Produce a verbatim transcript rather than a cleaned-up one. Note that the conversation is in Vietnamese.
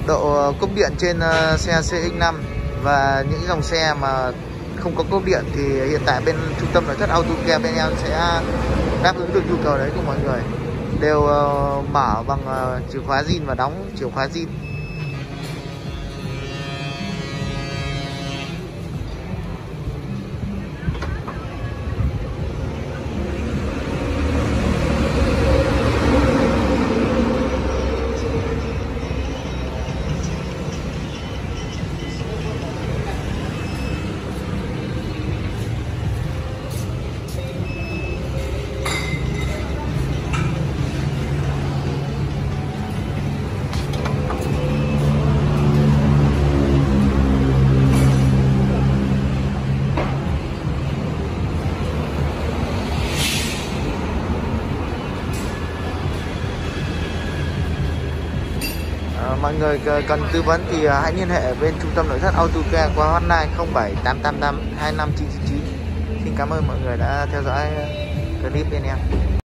độ cốp điện trên xe xê ích năm và những dòng xe mà không có cốp điện thì hiện tại bên trung tâm nội thất AutoCare bên em sẽ đáp ứng được nhu cầu đấy của mọi người, đều mở bằng chìa khóa zin và đóng chìa khóa zin. Mọi người cần tư vấn thì hãy liên hệ bên trung tâm nội thất AutoCare qua hotline không bảy tám tám tám hai năm chín chín chín. Xin cảm ơn mọi người đã theo dõi clip bên em.